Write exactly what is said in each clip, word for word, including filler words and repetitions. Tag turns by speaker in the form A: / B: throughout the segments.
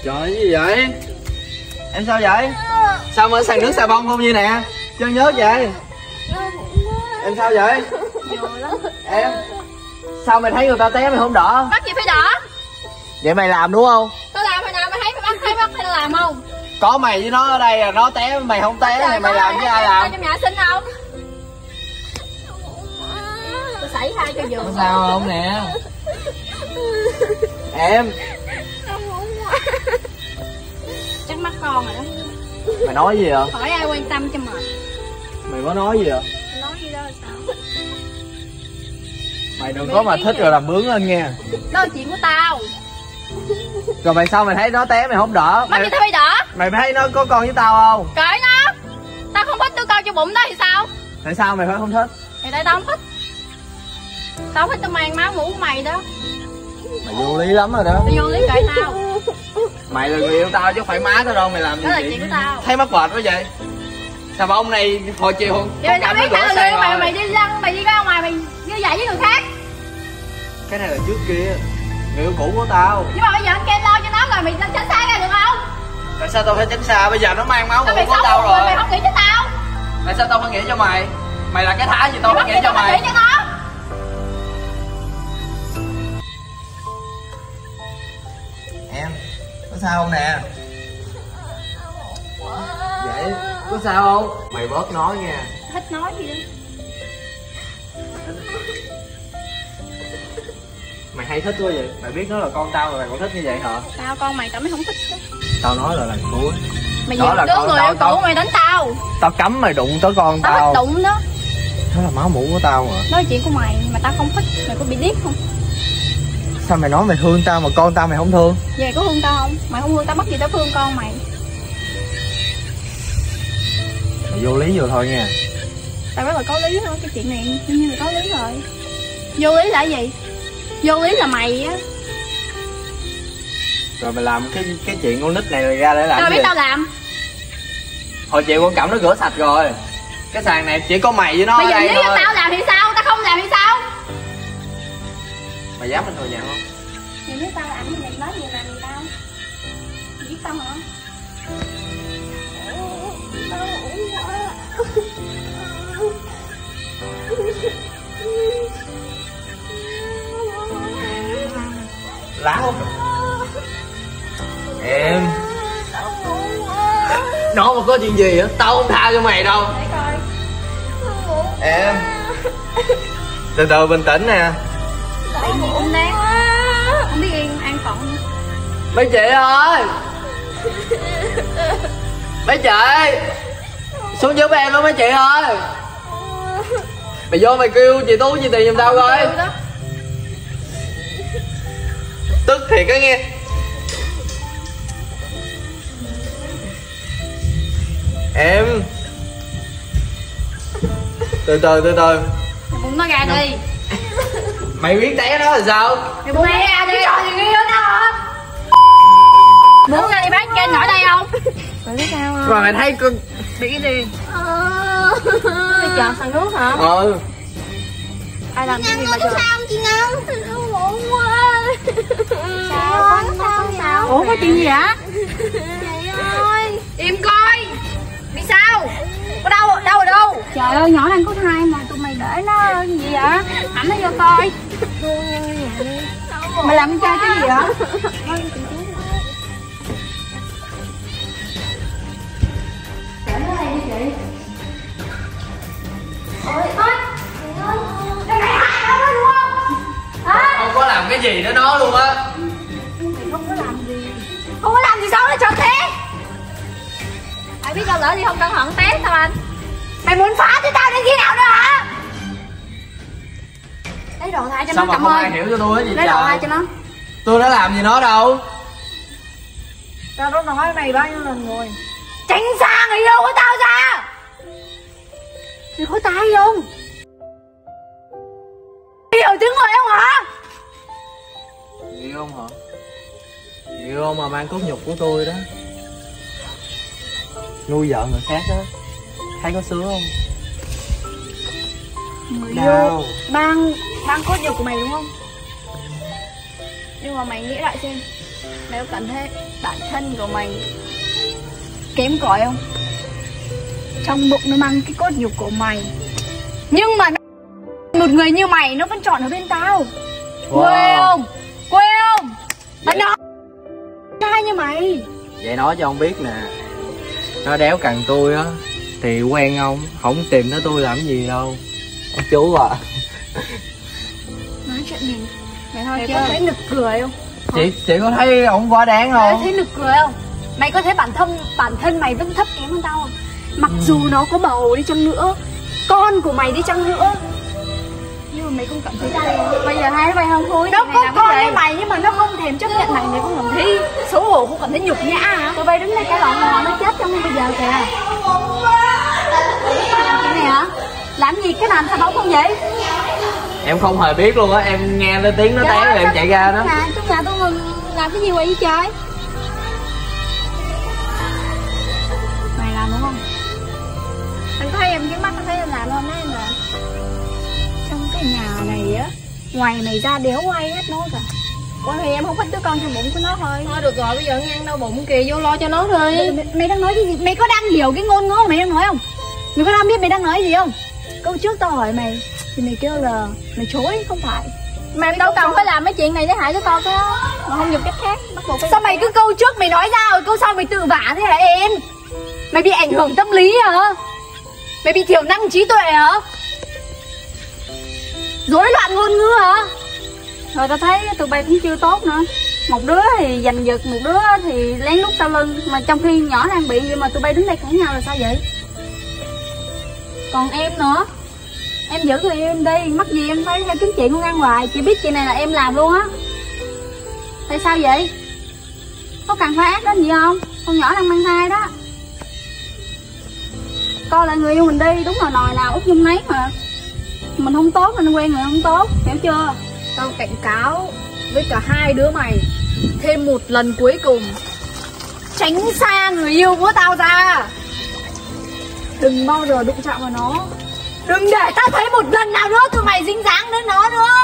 A: Trời, cái gì vậy? Em sao vậy? Sao mà sàn nước xà bông không như nè? Chân nhớ vậy? Em sao vậy? Em sao mày thấy người ta té mày không đỡ?
B: Bắt gì phải đỡ?
A: Vậy mày làm đúng không?
B: Tao làm hồi nào mày thấy mày bắt thấy bắt hay tao làm không?
A: Có mày với nó ở đây là nó té mày không té thì mày làm với ai làm?
B: Trong nhà xin không? Tôi xảy hai cho giùm.
A: Có sao không nè? Em
B: Chắc mắt con rồi đó.
A: mày nói gì vậy?
B: Hỏi ai quan tâm cho mày.
A: Mày có nói gì vậy?
B: Nói gì đó là sao?
A: Mày đừng có mà thích rồi làm bướng lên nha.
B: Đó là chuyện của tao.
A: Rồi mày sao mày thấy nó té mày không đỡ?
B: Mày
A: Mày,
B: tao phải đỡ.
A: mày thấy nó có con với tao không?
B: Cởi nó. Tao không thích đứa con cho bụng đó thì sao?
A: Tại sao mày phải không thích?
B: Thì tại tao không thích. Tao không thích tao mang máu mũ của mày đó.
A: Mày vô lý lắm rồi đó.
B: Tao vô lý cởi tao.
A: Mày là người yêu tao chứ không phải má tao đâu, mày làm gì
B: Đó là
A: vậy?
B: chuyện của tao.
A: Thấy mắc mệt quá vậy? Xà bông này hồi chiều không
B: Vậy tao biết tao là người mày,
A: rồi.
B: mày đi lăn, mày đi ra ngoài mày như vậy với người khác.
A: Cái này là trước kia, người yêu cũ của tao.
B: Nhưng mà bây giờ anh Ken lo cho nó rồi mày tránh xa ra được không?
A: Tại sao tao phải tránh xa? Bây giờ nó mang máu
B: Tao
A: mủ
B: mày
A: của
B: sống
A: tao
B: một người
A: rồi.
B: mày không nghĩ cho tao.
A: Tại sao tao phải nghĩ cho mày? Mày là cái thá gì tao phải nghĩ cho mày?
B: Nghĩ cho nó.
A: Em, có sao không nè? Vậy, có sao không? Mày bớt nói nha.
B: Thích nói gì đó.
A: Mày hay thích quá vậy? Mày biết nó là con tao mà mày còn thích như vậy hả?
B: Tao con mày tao mới không thích đó.
A: Tao nói là lần cuối.
B: Mày
A: Đó
B: nhiều
A: là
B: đứa
A: con
B: người
A: tao,
B: yêu
A: tao-
B: cũ mày đánh tao.
A: Tao cấm mày đụng tới con
B: Tao
A: tao.
B: thích đụng đó.
A: Đó là máu mủ của tao mà.
B: Nói chuyện của mày mà tao không thích. Mày có bị điếc không?
A: Sao mày nói mày thương tao mà con tao mày không thương?
B: Vậy có thương tao không? Mày không thương tao mất gì tao thương con mày.
A: Mày vô lý vừa thôi nha.
B: Tao rất là có lý thôi. Cái chuyện này đương nhiên là có lý rồi. Vô lý là gì? Vô lý là mày á.
A: Rồi mày làm cái cái chuyện con nít này ra để làm
B: Tao
A: cái
B: biết
A: gì?
B: tao làm.
A: Hồi chiều con Cẩm nó rửa sạch rồi. Cái sàn này chỉ có mày với nó
B: Bây
A: ở
B: giờ
A: đây
B: nếu như
A: thôi.
B: tao làm thì sao? Tao không làm thì sao?
A: Mày dám mình thừa nhận không?
B: Mày biết tao làm thì mày nói gì làm gì tao? Mày biết tao hả?
A: Láo. Em nó mà có chuyện gì á tao không tha cho mày đâu.
B: Để coi.
A: Em từ từ bình tĩnh nè.
B: Tự nhiên cũng đáng. Không biết yên an phận.
A: Mấy chị ơi, mấy chị xuống giúp em đó mấy chị ơi. Mày vô mày kêu chị Tú chị Tiền giùm tao coi. Tức thiệt á nghe. Em từ từ từ từ.
B: Mày buông nó ra đi.
A: Mày biết té nó là sao?
B: Mày buông nó ra đi. Trời gì đó hả? Muốn ra đi bán kênh ở đây không? Mày biết sao không?
A: Rồi mày thấy con
B: Đi đi. Mày chờ thằng nước hả?
A: ờ
B: Ai làm cái gì mà chờ?
C: Sao chị Ngân? Nó buồn quá.
B: Sao? Có sao? Sao? Ủa có chuyện gì hả?
C: Chị ơi.
B: Im coi. Bị sao? Ở đâu? Đâu rồi đâu? Trời ơi nhỏ đang có thai mà tụi mày để nó gì vậy? Ẩm nó vô coi. Mày làm chơi cái gì vậy? Để nó đây đi chị. Ôi ôi. Cái này hại nó đúng không? Hả?
A: không có làm cái gì với nó luôn á.
B: Mày không có làm gì. Không có làm gì sao nó cho té. Mày biết đâu lỡ đi không cẩn thận té sao anh? Mày muốn phá cho tao đến khi nào nữa hả? Lấy đồ thay cho
A: Sao
B: nó
A: mà
B: cảm
A: không
B: ơn.
A: ai hiểu cho tôi hết vậy
B: Lấy đồ thay
A: trời?
B: cho nó.
A: Tôi đã làm gì nó đâu.
B: Tao đã nói mày bao nhiêu lần rồi. Tránh xa người yêu của tao ra. Mày có tay không? Hiểu tiếng người không hả?
A: Hiểu không hả? Hiểu không mà mang cốt nhục của tôi đó. Nuôi vợ người khác đó. Thấy có sướng không?
B: Người
A: Đau.
B: yêu ban ban cốt nhục của mày đúng không? Nhưng mà mày nghĩ lại xem. Nếu cảm thấy bản thân của mày kém cỏi không, trong bụng nó mang cái cốt nhục của mày, nhưng mà một người như mày nó vẫn chọn ở bên tao. Wow. Quê không? Quê không? Tao nói trai như mày.
A: Vậy nói cho ông biết nè, nó đéo cần tôi á thì quen ông, không tìm tới tôi làm gì đâu ông chú à.
B: Nói chuyện mình mày thôi chứ. Có thấy nực cười không?
A: Chị chị có thấy ổng quá đáng không?
B: Mày thấy nực cười không? Mày có thấy bản thân bản thân mày vẫn thấp kém hơn tao không? Mặc ừ. dù nó có bầu đi chăng nữa, con của mày đi chăng nữa, nhưng mà mày không cảm thấy tao. Bây giờ hai đứa mày hơn thôi. Nó có con với mày nhưng mà nó không thèm chấp nhận mày, mày không cảm thấy xấu hổ, không cảm thấy nhục nhã hả? Tụi bay đứng đây cái lọn mò nó chết trong bây giờ kìa. Cái này hả? Làm gì cái làm sao bóng không vậy?
A: Em không hề biết luôn á, em nghe nó tiếng nó té rồi em chạy ra đó.
B: Nhà, trong nhà tôi làm cái gì vậy trời? Mày làm đúng không? Anh thấy em cái mắt, anh thấy em làm không đấy mà. Trong cái nhà này á, ngoài mày ra đéo quay hết nó cả. Có thì em không thích đứa con trong bụng của nó thôi.
C: Thôi được rồi, bây giờ ăn đau bụng kìa, vô lo cho nó thôi.
B: Mày, mày đang nói cái gì? Mày có đang hiểu cái ngôn ngữ mày đang nói không? Mày có đang biết mày đang nói gì không? Câu trước tao hỏi mày thì mày kêu là mày chối, không phải.
C: Mà em đâu cần phải làm mấy chuyện này để hại cho tao cái đó. Mà không dùng cách khác, bắt buộc phải.
B: Sao mày cứ câu trước mày nói ra rồi câu sau mày tự vả thế hả em? Mày bị ảnh hưởng tâm lý hả? Mày bị thiểu năng trí tuệ hả? Rối loạn ngôn ngữ hả?
C: Rồi tao thấy tụi bay cũng chưa tốt nữa. Một đứa thì giành giật, một đứa thì lén lút sau lưng. Mà trong khi nhỏ đang bị vậy mà tụi bay đứng đây cãi nhau là sao vậy? Còn em nữa, em giữ người em đi, mắc gì em phải theo kiếm chuyện con ăn hoài. Chị biết chuyện này là em làm luôn á. Tại sao vậy? Có cần phải ác đến gì không? Con nhỏ đang mang thai đó. Coi lại người yêu mình đi, đúng là nòi nào út nhung nấy mà. Mình không tốt mình quen người không tốt, hiểu chưa?
B: Tao cảnh cáo với cả hai đứa mày thêm một lần cuối cùng, tránh xa người yêu của tao ra. Đừng bao giờ đụng chạm vào nó. Đừng để tao thấy một lần nào nữa tụi mày dính dáng đến nó nữa.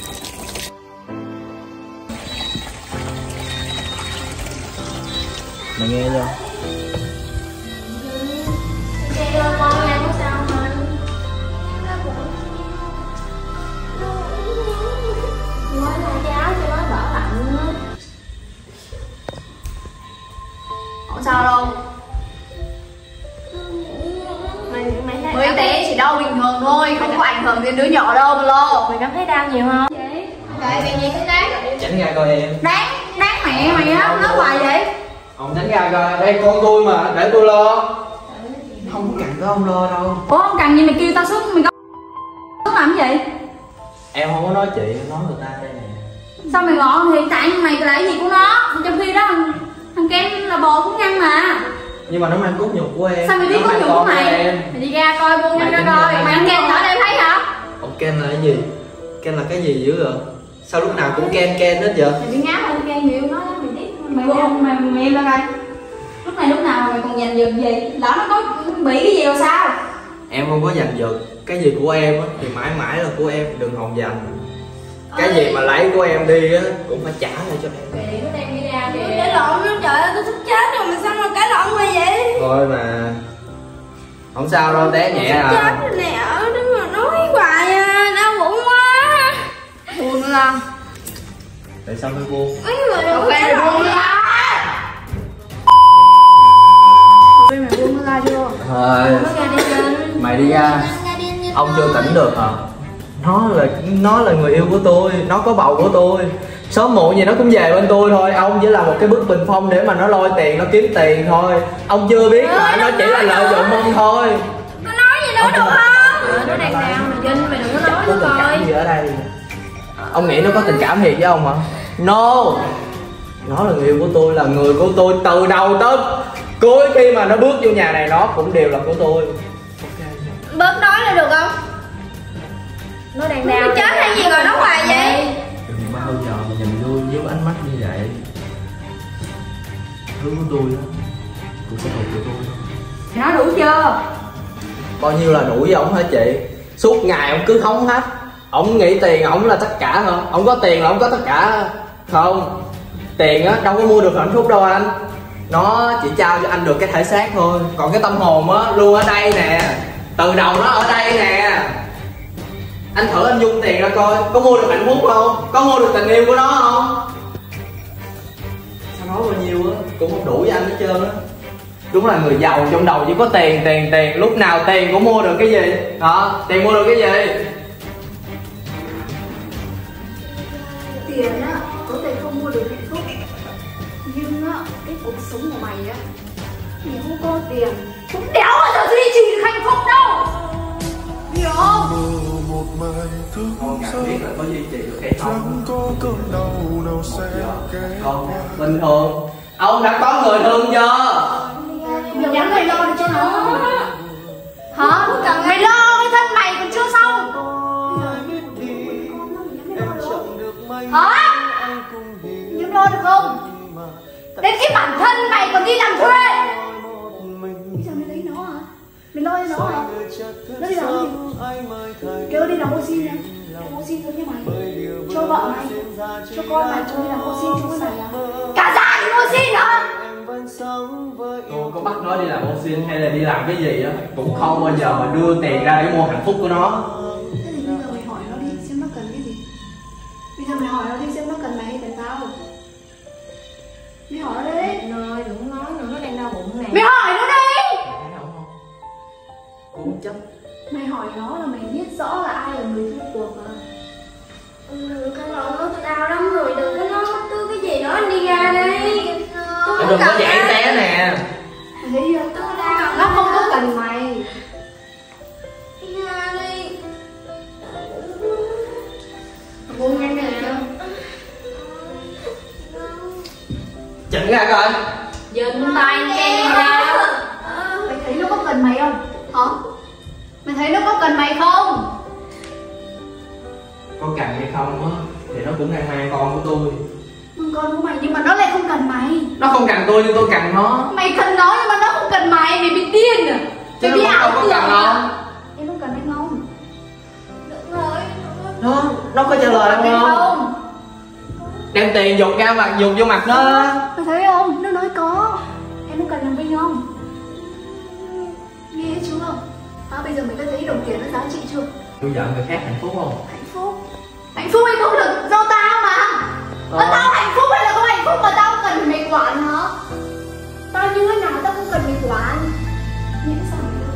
A: Mày nghe chưa?
C: Con em có sao mà. Nói là cháu cho nó đỡ lạnh.
B: Không sao đâu.
C: Mày mày thấy
B: Mới té chỉ đau bình thường thôi, không có ảnh hưởng đến đứa nhỏ đâu mà lo.
C: Mày cảm thấy đau nhiều không? Vậy. Vậy vì gì thế đáng?
A: Tránh ra coi em.
B: Đáng, đáng mẹ mày á, nói hoài vậy.
A: Ông tránh ra coi, đây con tôi mà, để tôi lo. Không có cần có ông lo đâu.
B: Ủa không cần gì mày kêu tao xuống, mày có làm cái gì?
A: Em không có nói chị, nói người ta đây nè.
B: Sao mày ngọn hiện tại mày là cái gì của nó? Trong khi đó thằng, thằng Ken là bồ cũng ngăn mà.
A: Nhưng mà nó mang cốt nhục của em.
B: Sao mày biết cốt nhục của mày? Mày đi ra coi buông nhanh ra coi. Mày Ken ở đây thấy hả?
A: Ông Ken là cái gì? Ken là cái gì dữ vậy? Sao lúc nào cũng Ken Ken hết vậy?
B: Mày bị ngáo là Ken nhiều nói mày biết. Mày buông mày mày im ra coi. Lúc này lúc nào mày còn giành giật gì? Lỡ nó có bị cái gì rồi sao?
A: Em không có giành giật. Cái gì của em á thì mãi mãi là của em, đừng hòng giành. Cái gì mà lấy của em đi á cũng phải trả lại cho em.
B: Kìa nó đem đi ra kìa.
C: Cãi lộn nó trời ơi, tôi sắp chết rồi mà sao mà cãi lộn mày vậy?
A: Thôi mà không sao đâu, té nhẹ à.
C: Chết rồi nè, ở đó mà nói hoài à, đau bụng quá.
B: Buông nó ra.
A: Tại sao phải buông?
C: Mấy người đừng
B: Ok
C: cãi
B: buông
C: lộn.
B: nó ra. Mày buông nó ra chưa?
A: Thôi mày đi ra. Ông chưa tỉnh được hả? Nó là nó là người yêu của tôi, nó có bầu của tôi, sớm muộn gì nó cũng về bên tôi thôi. Ông chỉ là một cái bức bình phong để mà nó lôi tiền, nó kiếm tiền thôi. Ông chưa biết mà nó chỉ là lợi dụng ông thôi.
C: Có nói gì nữa được không? Nó đàn nào mày Vinh, mày đừng có nói nữa coi.
A: Cái gì ở đây? Ông nghĩ nó có tình cảm thiệt với ông hả? No. Nó là người yêu của tôi, là người của tôi từ đầu tới cuối. Khi mà nó bước vô nhà này nó cũng đều là của tôi.
C: Bớt nói là được không?
B: Nó đàn nào?
C: Nó chết hay gì rồi nó hoài vậy?
A: Đừng bao giờ mà nhìn tôi với ánh mắt như vậy. Thứ của tôi đó cũng có thuộc của tôi thôi.
B: Nói đủ chưa?
A: Bao nhiêu là đủ với ổng hả chị? Suốt ngày ổng cứ hống hách. Ổng nghĩ tiền ổng là tất cả hả? Ổng có tiền là ổng có tất cả không? Tiền á đâu có mua được hạnh phúc đâu anh. Nó chỉ trao cho anh được cái thể xác thôi, còn cái tâm hồn á luôn ở đây nè. Từ đầu nó ở đây nè. Anh thử anh dung tiền ra coi, có mua được hạnh phúc không? Có mua được tình yêu của nó không? Sao nói bao nhiêu á cũng không đủ với anh hết trơn á. Đúng là người giàu trong đầu chỉ có tiền, tiền, tiền. Lúc nào tiền cũng mua được cái gì. Đó, tiền mua được cái gì?
B: Tiền á có thể không mua được hạnh phúc, nhưng á cái cuộc sống của mày á, mày không có tiền cũng đéo bao giờ duy trì được hạnh phúc đâu, hiểu không?
A: Con cảm biết là có duy trì được hay không. Con bình thường. Ông đã có người thương chưa?
B: Mày nhắm mày lo được cho nó hả? Mày lo cái thân mày còn chưa xong hả? Nhắm lo được không? Đến cái bản thân mày còn đi làm thuê. Bây giờ mày lấy nó hả? Mày lo cho nó hả? Nó đi làm gì? Kêu đi làm ô xin nha. Làm ô xin thôi nha mày. Cho vợ mày, cho con mày, cho đi làm ô xin cho cái này à? Cả gia đình ô xin hả?
A: Tôi có bắt nó đi làm ô xin hay là đi làm cái gì á cũng không bao giờ mà đưa tiền ra để mua hạnh phúc của nó.
B: Thế thì bây giờ mày hỏi nó đi xem nó cần cái gì. Bây giờ mày hỏi nó đi xem nó cần mày hay cần tao. Mày hỏi nó đi.
C: Rồi đừng nói nữa, nó đang đau bụng nè.
B: Mày hỏi nó đi.
A: Cô không chấp.
B: Mày hỏi nó là mày biết rõ là ai là người thua cuộc mà.
C: Ừ, cái nó nó đau lắm rồi, đừng có nói bất cứ cái gì đó, anh đi ra đi.
A: Em đừng có dạy té nè.
B: Mày thấy chưa? Nó không có cần mày.
C: Đi ra đi.
B: Buông nhanh nè.
A: Chỉnh ra coi.
C: Dừng tay em ra.
B: Mày thấy nó có cần mày không? Hả? Mày thấy nó có cần mày không?
A: Có cần hay không á thì nó cũng đang mang con của tôi.
B: Mang con của mày nhưng mà nó lại không cần mày.
A: Nó không cần tôi nhưng tôi cần nó.
B: Mày cần nó nhưng mà nó không cần mày. Mày bị điên à?
A: Chứ
B: Mày bị
A: nó
B: ảo
A: đâu có
B: tưởng
A: cần
B: à?
A: không?
B: Em có cần anh không?
C: Được rồi.
A: Nó, nó có trả lời
B: Em
A: không?
B: không?
A: Đem tiền dục ra mặt, dục vô mặt nó.
B: Mày thấy không? Nó nói có. Em có cần làm Vinh không? Nghe chưa? À, bây giờ mày đã thấy đồng tiền nó giá trị chưa?
A: Tôi vợ người khác hạnh phúc không?
B: Hạnh phúc. Hạnh phúc hay không được do tao mà.
A: Ờ.
B: Ờ. Tao hạnh phúc hay là không hạnh phúc mà tao cần mày quản hả? Tao như thế nào tao không cần mày quản. Nghĩ sao mày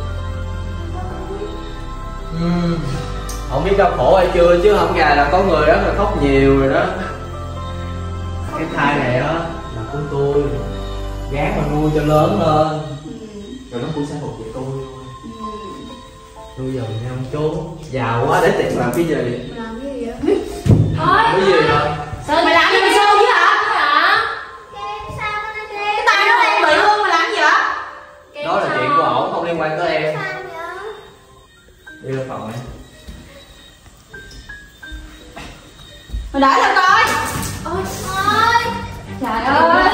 A: Uhm, không biết đau khổ hay chưa chứ không gà là có người rất là khóc nhiều rồi đó. Cái thai này á là của tôi, gán mà nuôi cho lớn lên
B: ừ.
A: rồi nó cũng sẽ thuộc về tôi luôn.
B: Ừ.
A: Nuôi giờ mình không trốn giàu quá để tiền làm cái gì?
B: Mày làm cái gì vậy?
C: Thôi.
A: Cái gì rồi?
B: Sao mày làm gì mày sâu chứ hả?
C: Hả? Sao nó đi?
B: Cái tay nó đang bị luôn mày làm gì vậy?
A: Đó là chuyện của ổng, không liên quan tới em.
C: Sao vậy?
A: Đi lên phòng em.
B: Mày đợi tao coi.
C: Ôi ơi.
B: Trời ơi.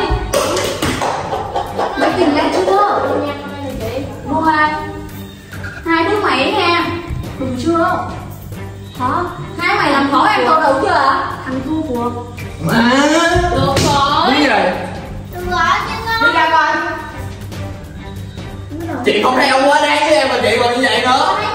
B: Mày tìm ra chưa?
C: Nha con đây là chị.
B: Mua hai. Hai đứa mày nha. Đủ chưa? Hả? Hai mày làm khổ em cậu đủ chưa hả? Thằng thua cuộc.
A: À,
C: Được rồi.
A: cái gì vậy?
C: Được rồi nhưng
B: Đi ra coi.
A: Chị không theo quá đáng với em mà chị còn như vậy nữa.